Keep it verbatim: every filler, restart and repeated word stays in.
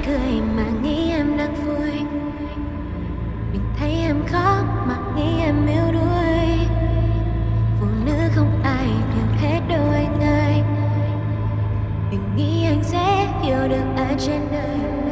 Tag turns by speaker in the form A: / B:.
A: cười mà nghĩ em đang vui. Đừng thấy em khóc mà nghĩ em yếu đuối. Phụ nữ không ai hiểu hết đâu anh ơi. Đừng nghĩ anh sẽ hiểu được ai trên đời.